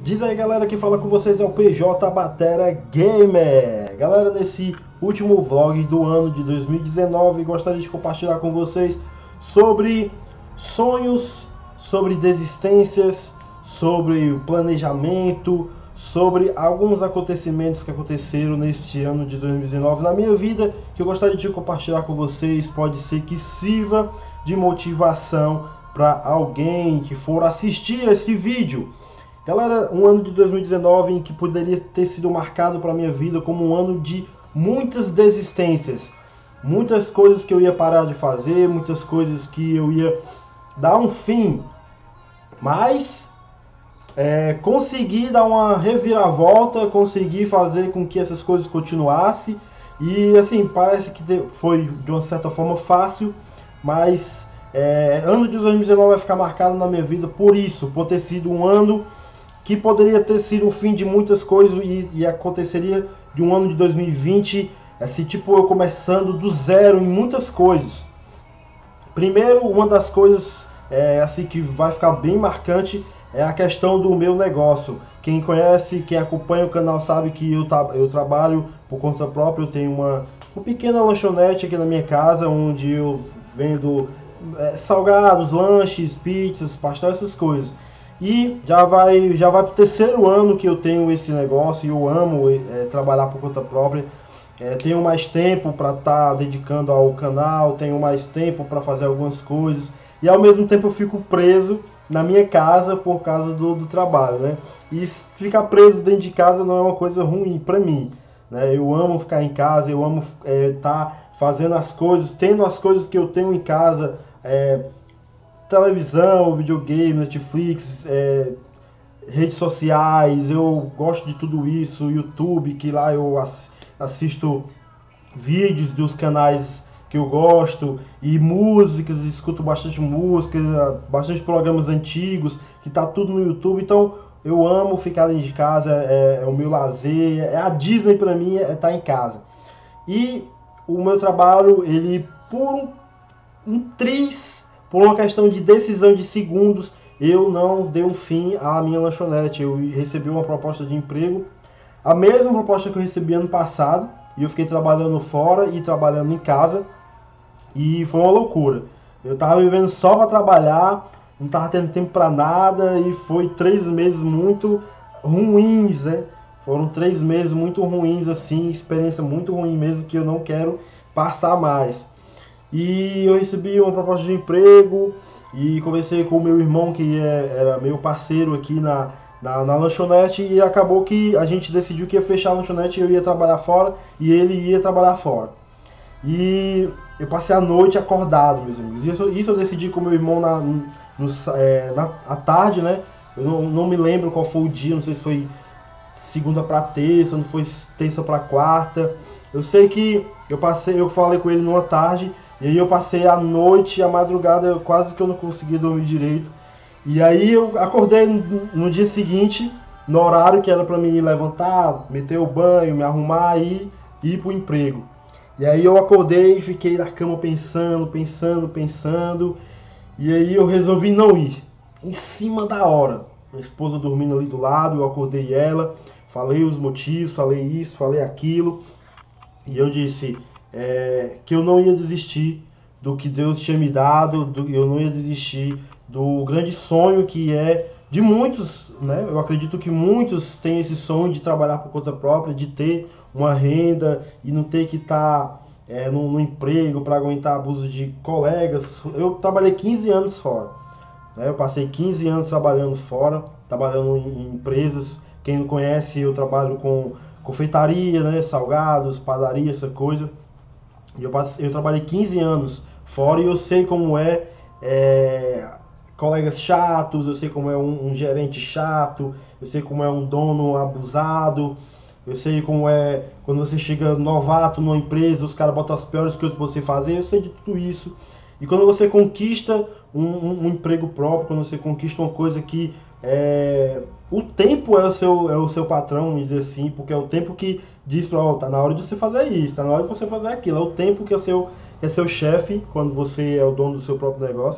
Diz aí, galera, que fala com vocês é o PJ Batera Gamer. Galera, nesse último vlog do ano de 2019, gostaria de compartilhar com vocês sobre sonhos, sobre desistências, sobre planejamento, sobre alguns acontecimentos que aconteceram neste ano de 2019 na minha vida, que eu gostaria de compartilhar com vocês. Pode ser que sirva de motivação para alguém que for assistir esse vídeo. Galera, um ano de 2019 em que poderia ter sido marcado para a minha vida como um ano de muitas desistências. Muitas coisas que eu ia parar de fazer, muitas coisas que eu ia dar um fim. Mas consegui dar uma reviravolta, consegui fazer com que essas coisas continuassem. E assim, parece que foi de uma certa forma fácil, mas ano de 2019 vai ficar marcado na minha vida por isso, por ter sido um ano que poderia ter sido o fim de muitas coisas e aconteceria de um ano de 2020, assim, tipo eu começando do zero em muitas coisas. Primeiro, uma das coisas assim que vai ficar bem marcante é a questão do meu negócio. Quem conhece, quem acompanha o canal sabe que eu trabalho por conta própria. Eu tenho uma pequena lanchonete aqui na minha casa, onde eu vendo salgados, lanches, pizzas, pastel, essas coisas. E já vai pro terceiro ano que eu tenho esse negócio e eu amo trabalhar por conta própria. Tenho mais tempo para estar dedicando ao canal, tenho mais tempo para fazer algumas coisas e ao mesmo tempo eu fico preso na minha casa por causa do trabalho, né? E ficar preso dentro de casa não é uma coisa ruim para mim, né? Eu amo ficar em casa, eu amo estar fazendo as coisas, tendo as coisas que eu tenho em casa, televisão, videogame, Netflix, redes sociais. Eu gosto de tudo isso, YouTube, que lá eu assisto vídeos dos canais que eu gosto, e músicas, escuto bastante música, bastante programas antigos, que tá tudo no YouTube. Então eu amo ficar dentro de casa, é o meu lazer, a Disney pra mim é estar em casa. E o meu trabalho, ele por por uma questão de decisão de segundos, eu não dei um fim à minha lanchonete. Eu recebi uma proposta de emprego, a mesma proposta que eu recebi ano passado, e eu fiquei trabalhando fora e trabalhando em casa, e foi uma loucura. Eu tava vivendo só para trabalhar, não tava tendo tempo para nada, e foi 3 meses muito ruins, né? Foram 3 meses muito ruins, assim, experiência muito ruim mesmo, que eu não quero passar mais. E eu recebi uma proposta de emprego e conversei com o meu irmão, que era meu parceiro aqui na lanchonete, e acabou que a gente decidiu que ia fechar a lanchonete e eu ia trabalhar fora e ele ia trabalhar fora. E eu passei a noite acordado, meus amigos. Isso eu decidi com o meu irmão à tarde, né? Eu não me lembro qual foi o dia, não sei se foi segunda para terça, não foi terça para quarta. Eu sei que eu falei com ele numa tarde, e aí eu passei a noite, a madrugada, quase que eu não consegui dormir direito. E aí eu acordei no dia seguinte, no horário que era para mim levantar, meter o banho, me arrumar e ir pro emprego. E aí eu acordei e fiquei na cama pensando, e aí eu resolvi não ir. Em cima da hora, minha esposa dormindo ali do lado, eu acordei ela, falei os motivos, falei isso, falei aquilo, e eu disse que eu não ia desistir do que Deus tinha me dado, eu não ia desistir do grande sonho que é de muitos, né? Eu acredito que muitos têm esse sonho de trabalhar por conta própria, de ter uma renda e não ter que estar no emprego para aguentar abuso de colegas. Eu trabalhei 15 anos fora, né? Eu passei 15 anos trabalhando fora, trabalhando em empresas. Quem não conhece, eu trabalho com confeitaria, né? Salgados, padaria, essa coisa. E eu trabalhei 15 anos fora e eu sei como colegas chatos, eu sei como é um gerente chato, eu sei como é um dono abusado, eu sei como é quando você chega novato numa empresa, os caras botam as piores coisas pra você fazer, eu sei de tudo isso. E quando você conquista um emprego próprio, quando você conquista uma coisa que o tempo é o seu patrão, vamos dizer assim, porque é o tempo que diz pra, tá na hora de você fazer isso, tá na hora de você fazer aquilo, é o tempo que é seu chefe, quando você é o dono do seu próprio negócio.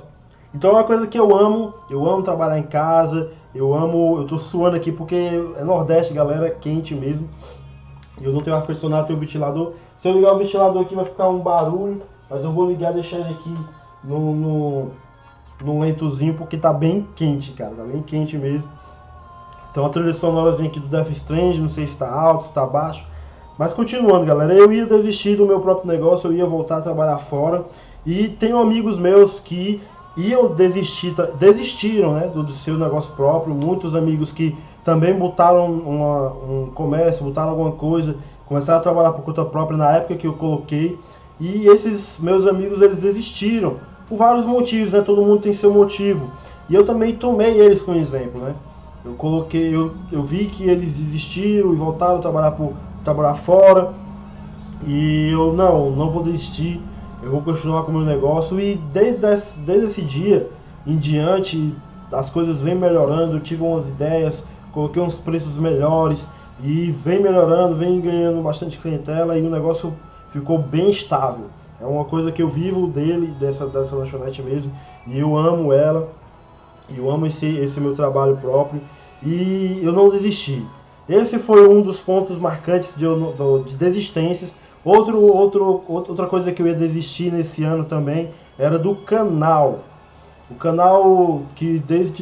Então é uma coisa que eu amo trabalhar em casa, eu tô suando aqui porque é Nordeste, galera, quente mesmo. Eu não tenho ar-condicionado, tenho ventilador. Se eu ligar o ventilador aqui vai ficar um barulho, mas eu vou ligar e deixar ele aqui no, no, no lentozinho porque tá bem quente, cara, tá bem quente mesmo. Então a trilha sonorazinha aqui do Death Stranding, não sei se tá alto, se tá baixo. Mas continuando, galera, eu ia desistir do meu próprio negócio, eu ia voltar a trabalhar fora. E tenho amigos meus que iam desistir, desistiram, né, do seu negócio próprio. Muitos amigos que também botaram um comércio, botaram alguma coisa, começaram a trabalhar por conta própria na época que eu coloquei. E esses meus amigos, eles desistiram por vários motivos, né? Todo mundo tem seu motivo. E eu também tomei eles como exemplo, né? Eu vi que eles desistiram e voltaram a trabalhar fora. E eu não vou desistir, eu vou continuar com o meu negócio. E desde esse dia em diante, as coisas vêm melhorando. Eu tive umas ideias, coloquei uns preços melhores e vem melhorando, vem ganhando bastante clientela e o negócio ficou bem estável. É uma coisa que eu vivo dessa lanchonete mesmo, e eu amo ela, eu amo esse meu trabalho próprio e eu não desisti. Esse foi um dos pontos marcantes de desistências. Outra coisa que eu ia desistir nesse ano também era do canal. O canal que desde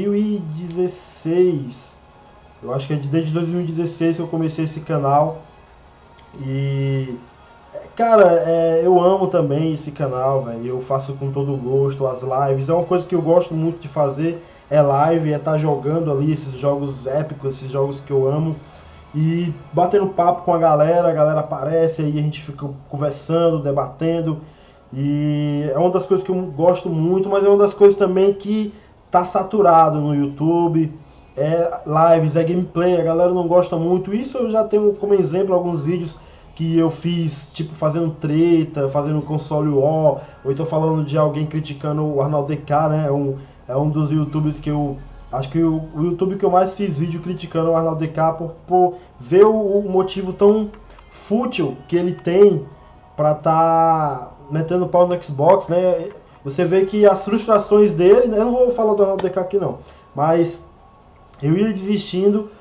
2016, eu acho que é desde 2016 que eu comecei esse canal. E, cara, eu amo também esse canal, velho. Eu faço com todo gosto as lives. É uma coisa que eu gosto muito de fazer, é live, é estar jogando ali esses jogos épicos, esses jogos que eu amo. E batendo papo com a galera aparece, aí a gente fica conversando, debatendo. E é uma das coisas que eu gosto muito, mas é uma das coisas também que tá saturado no YouTube. É lives, é gameplay, a galera não gosta muito. Isso eu já tenho como exemplo alguns vídeos que eu fiz, tipo fazendo treta, fazendo console war, ou então falando de alguém criticando o Arnaldo DK, né? É um dos YouTubers que eu acho que o YouTube que eu mais fiz vídeo criticando o Arnaldo DK por ver o motivo tão fútil que ele tem pra tá metendo pau no Xbox, né? Você vê que as frustrações dele, né? Eu não vou falar do Arnaldo DK aqui não, mas eu ia desistindo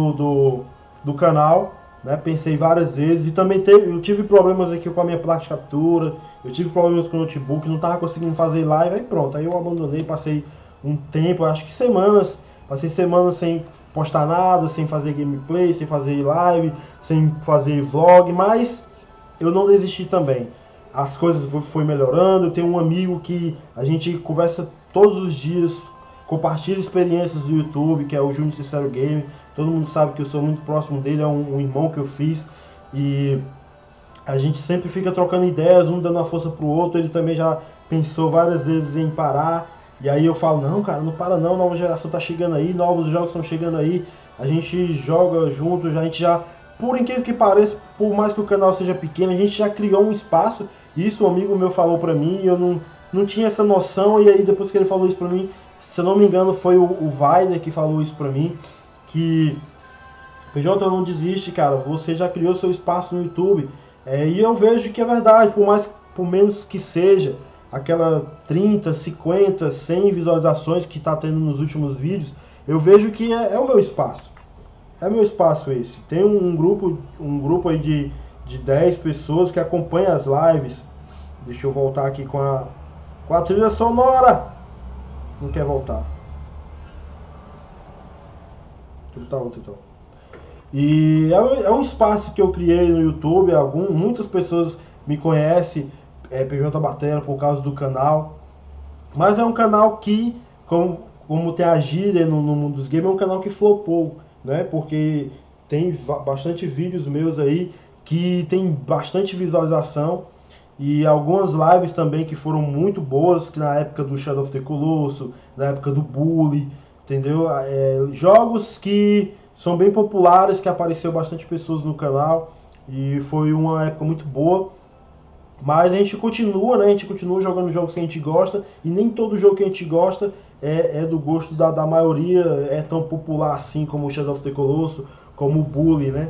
do canal, né? Pensei várias vezes e também eu tive problemas aqui com a minha placa de captura, eu tive problemas com o notebook, não tava conseguindo fazer live, aí pronto, aí eu abandonei, passei um tempo, acho que passei semanas sem postar nada, sem fazer gameplay, sem fazer live, sem fazer vlog, mas eu não desisti também. As coisas foi melhorando, eu tenho um amigo que a gente conversa todos os dias, compartilha experiências do YouTube, que é o Júnior Sincero Game. Todo mundo sabe que eu sou muito próximo dele, é um irmão que eu fiz. E a gente sempre fica trocando ideias, um dando uma força pro outro. Ele também já pensou várias vezes em parar. E aí eu falo, não, cara, não para não, nova geração tá chegando aí, novos jogos estão chegando aí. A gente joga junto, a gente já, por incrível que pareça, por mais que o canal seja pequeno, a gente já criou um espaço. Isso um amigo meu falou pra mim, eu não tinha essa noção. E aí depois que ele falou isso pra mim, se eu não me engano foi o Vaider que falou isso pra mim, que PJ, não desiste, cara, você já criou seu espaço no YouTube. E eu vejo que é verdade, por menos que seja, aquela 30, 50, 100 visualizações que está tendo nos últimos vídeos, eu vejo que é o meu espaço. É meu espaço esse. Tem um grupo aí de 10 pessoas que acompanham as lives. Deixa eu voltar aqui com a trilha sonora. Não quer voltar. Deixa eu botar outro então. E é um espaço que eu criei no YouTube. Muitas pessoas me conhecem, PJ Batera, por causa do canal. Mas é um canal que, como tem a gíria no mundo dos games, é um canal que flopou, né? Porque tem bastante vídeos meus aí que tem bastante visualização. E algumas lives também que foram muito boas, que na época do Shadow of the Colossus, na época do Bully, entendeu? Jogos que são bem populares, que apareceu bastante pessoas no canal e foi uma época muito boa. Mas a gente continua, né? A gente continua jogando jogos que a gente gosta e nem todo jogo que a gente gosta é do gosto da maioria, é tão popular assim como o Shadow of the Colossus, como o Bully, né?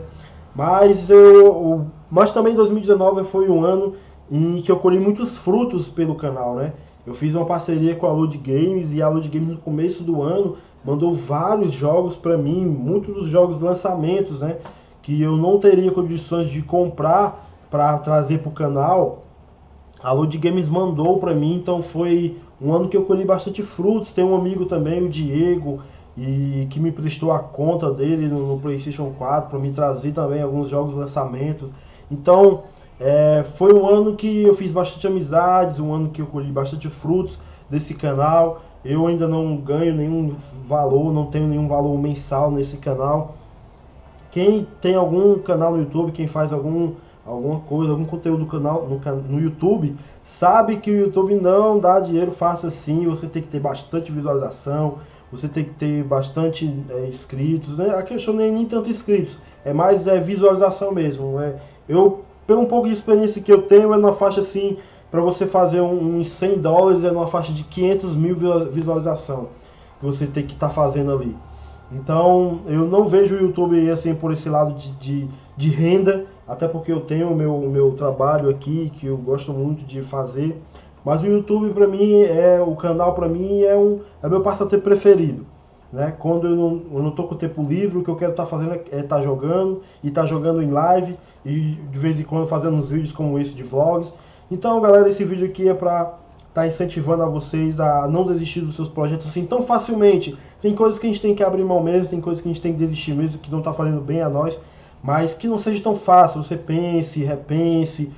Mas também 2019 foi um ano em que eu colhi muitos frutos pelo canal, né? Eu fiz uma parceria com a Load Games, e a Load Games no começo do ano mandou vários jogos para mim, muitos dos jogos lançamentos, né, que eu não teria condições de comprar para trazer para o canal. A Load Games mandou para mim, então foi um ano que eu colhi bastante frutos. Tem um amigo também, o Diego, e que me prestou a conta dele no PlayStation 4 para me trazer também alguns jogos lançamentos. Então foi um ano que eu fiz bastante amizades, um ano que eu colhi bastante frutos desse canal. Eu ainda não ganho nenhum valor, não tenho nenhum valor mensal nesse canal. Quem tem algum canal no YouTube, quem faz alguma coisa, algum conteúdo no canal no YouTube, sabe que o YouTube não dá dinheiro fácil assim. Você tem que ter bastante visualização, você tem que ter bastante inscritos, né? A questão nem tanto inscritos, é mais visualização mesmo, né? Eu, pelo um pouco de experiência que eu tenho, é numa faixa assim, para você fazer uns $100, é numa faixa de 500 mil visualização que você tem que estar fazendo ali. Então eu não vejo o YouTube assim por esse lado de renda, até porque eu tenho o meu trabalho aqui que eu gosto muito de fazer. Mas o YouTube para mim o canal para mim é meu passatempo preferido, né? Quando eu não tô com tempo livre, o que eu quero estar fazendo é estar jogando, e estar jogando em live, e de vez em quando fazendo uns vídeos como esse de vlogs. Então, galera, esse vídeo aqui é para estar incentivando a vocês a não desistir dos seus projetos assim tão facilmente. Tem coisas que a gente tem que abrir mão mesmo, tem coisas que a gente tem que desistir mesmo, que não está fazendo bem a nós, mas que não seja tão fácil. Você pense, repense,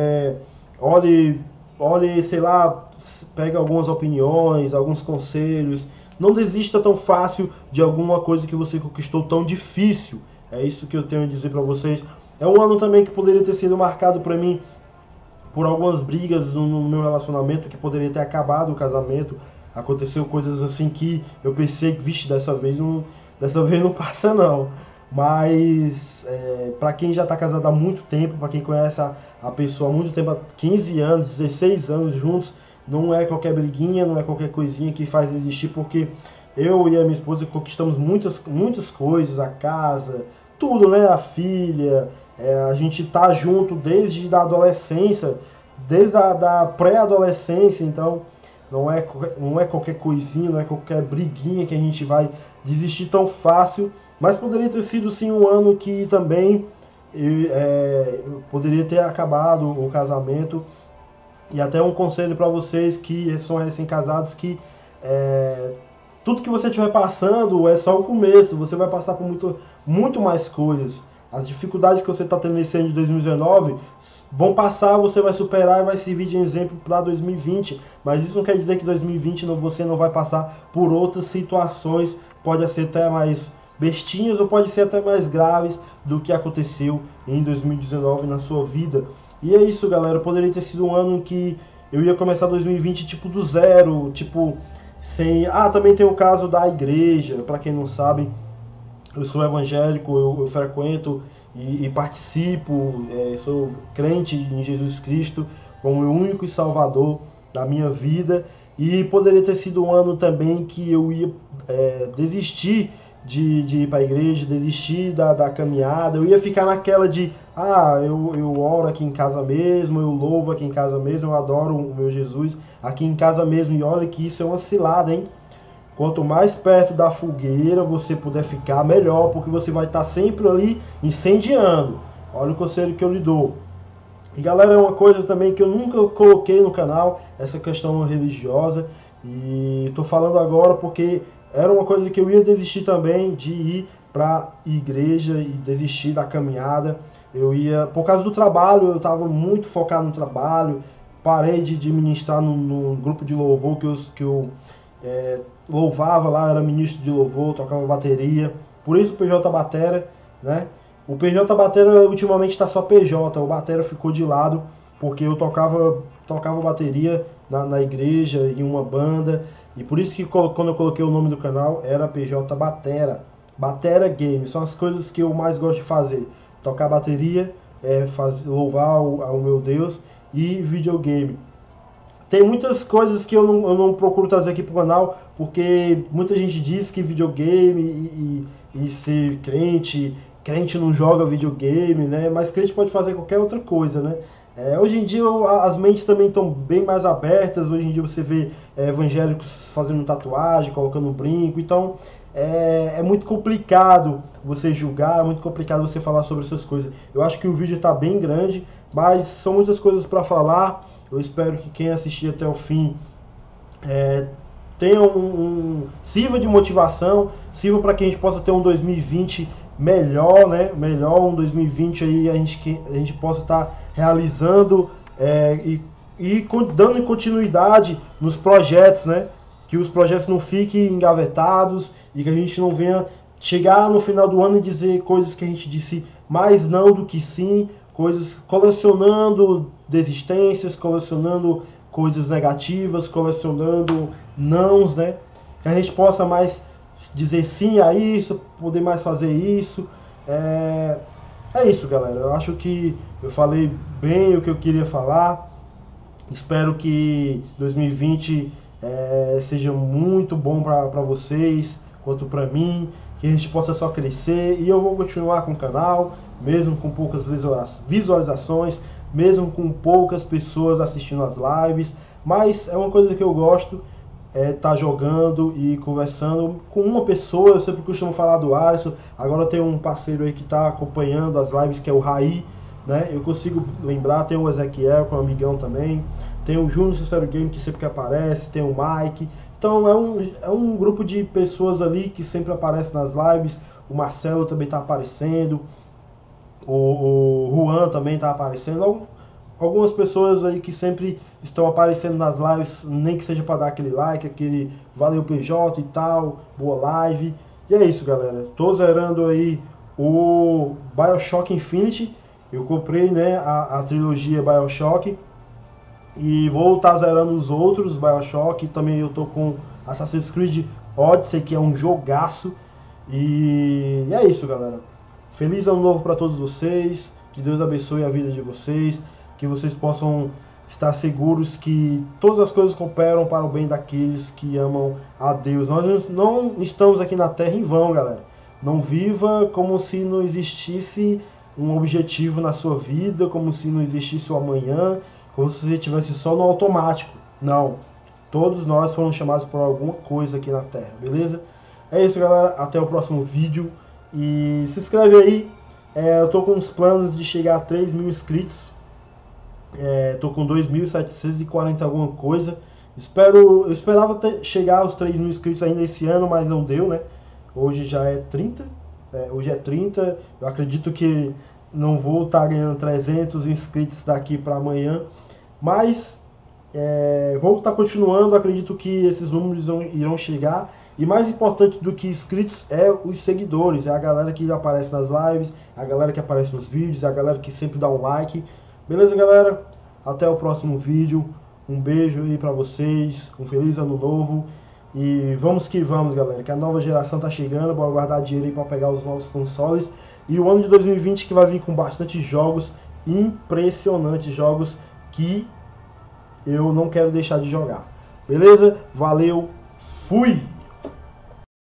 olhe, sei lá, pega algumas opiniões, alguns conselhos. Não desista tão fácil de alguma coisa que você conquistou tão difícil. É isso que eu tenho a dizer para vocês. É um ano também que poderia ter sido marcado para mim por algumas brigas no meu relacionamento, que poderia ter acabado o casamento. Aconteceu coisas assim que eu pensei que, vixe, dessa vez não passa não. Mas para quem já está casado há muito tempo, para quem conhece a pessoa há muito tempo, há 15 anos, 16 anos juntos, não é qualquer briguinha, não é qualquer coisinha que faz desistir, porque eu e a minha esposa conquistamos muitas coisas, a casa, tudo, né? A filha, a gente tá junto desde a adolescência, desde a da pré-adolescência, então não é qualquer coisinha, não é qualquer briguinha que a gente vai desistir tão fácil. Mas poderia ter sido sim um ano que também poderia ter acabado o casamento. E até um conselho para vocês que são recém-casados, que tudo que você estiver passando é só o começo. Você vai passar por muito mais coisas. As dificuldades que você está tendo nesse ano de 2019 vão passar, você vai superar e vai servir de exemplo para 2020. Mas isso não quer dizer que 2020 você não vai passar por outras situações. Pode ser até mais bestinhas ou pode ser até mais graves do que aconteceu em 2019 na sua vida. E é isso, galera. Poderia ter sido um ano em que eu ia começar 2020 tipo do zero, tipo sem... também tem o caso da igreja. Para quem não sabe, eu sou evangélico, eu frequento e participo, sou crente em Jesus Cristo como o único e salvador da minha vida. E poderia ter sido um ano também que eu ia desistir de ir para a igreja, desistir da caminhada. Eu ia ficar naquela de, eu oro aqui em casa mesmo, eu louvo aqui em casa mesmo, eu adoro o meu Jesus aqui em casa mesmo. E olha que isso é uma cilada, hein? Quanto mais perto da fogueira você puder ficar, melhor, porque você vai estar sempre ali incendiando. Olha o conselho que eu lhe dou. E galera, é uma coisa também que eu nunca coloquei no canal, essa questão religiosa. E tô falando agora porque era uma coisa que eu ia desistir também de ir para igreja e desistir da caminhada. Eu ia, por causa do trabalho, eu estava muito focado no trabalho. Parei de ministrar no grupo de louvor que eu louvava lá, era ministro de louvor, tocava bateria. Por isso o PJ Batera, né? O PJ Batera ultimamente está só PJ, o Batera ficou de lado, porque eu tocava bateria na igreja, em uma banda. E por isso que quando eu coloquei o nome do canal, era PJ Batera. Batera Game, são as coisas que eu mais gosto de fazer. Tocar bateria, louvar ao meu Deus, e videogame. Tem muitas coisas que eu não procuro trazer aqui pro canal, porque muita gente diz que videogame e ser crente não joga videogame, né? Mas crente pode fazer qualquer outra coisa, né? Hoje em dia as mentes também estão bem mais abertas. Hoje em dia você vê evangélicos fazendo tatuagem, colocando brinco. Então é muito complicado você julgar, é muito complicado você falar sobre essas coisas. Eu acho que o vídeo está bem grande, mas são muitas coisas para falar. Eu espero que quem assistir até o fim tenha sirva de motivação, sirva para que a gente possa ter um 2020 melhor, né? Melhor, um 2020 aí a gente possa estar realizando e dando continuidade nos projetos, né? Que os projetos não fiquem engavetados e que a gente não venha chegar no final do ano e dizer coisas que a gente disse mais não do que sim, coisas colecionando desistências, colecionando coisas negativas, colecionando nãos, né? Que a gente possa mais dizer sim a isso, poder mais fazer isso. É isso, galera. Eu acho que eu falei bem o que eu queria falar. Espero que 2020 seja muito bom para vocês, quanto para mim, que a gente possa só crescer. E eu vou continuar com o canal, mesmo com poucas visualizações, mesmo com poucas pessoas assistindo as lives, mas é uma coisa que eu gosto, tá jogando e conversando com uma pessoa. Eu sempre costumo falar do Alisson, agora tem um parceiro aí que está acompanhando as lives, que é o Raí, né? Eu consigo lembrar, tem o Ezequiel, que é um amigão também, tem o Júnior Sincero Game, que sempre que aparece, tem o Mike. Então é um grupo de pessoas ali que sempre aparece nas lives. O Marcelo também está aparecendo, o Juan também está aparecendo. Algumas pessoas aí que sempre estão aparecendo nas lives, nem que seja para dar aquele like, aquele valeu PJ e tal, boa live. E é isso, galera. Tô zerando aí o BioShock Infinite. Eu comprei, né, a trilogia BioShock e vou estar zerando os outros BioShock. Também eu tô com Assassin's Creed Odyssey, que é um jogaço. E é isso, galera. Feliz ano novo para todos vocês. Que Deus abençoe a vida de vocês. Que vocês possam estar seguros que todas as coisas cooperam para o bem daqueles que amam a Deus. Nós não estamos aqui na Terra em vão, galera. Não viva como se não existisse um objetivo na sua vida, como se não existisse o amanhã, como se você estivesse só no automático. Não. Todos nós fomos chamados por alguma coisa aqui na Terra, beleza? É isso, galera. Até o próximo vídeo. E se inscreve aí. Eu tô com uns planos de chegar a 3.000 inscritos. Tô com 2.740 alguma coisa. Eu esperava chegar aos 3.000 inscritos ainda esse ano, mas não deu, né? Hoje já é 30. Hoje é 30. Eu acredito que não vou estar ganhando 300 inscritos daqui para amanhã. Mas vou estar continuando. Acredito que esses números irão chegar. E mais importante do que inscritos é os seguidores. É a galera que aparece nas lives, é a galera que aparece nos vídeos, é a galera que sempre dá um like. Beleza, galera? Até o próximo vídeo. Um beijo aí pra vocês. Um feliz ano novo. E vamos que vamos, galera. Que a nova geração tá chegando. Bora guardar dinheiro aí pra pegar os novos consoles. E o ano de 2020 que vai vir com bastante jogos impressionantes. Jogos que eu não quero deixar de jogar. Beleza? Valeu. Fui!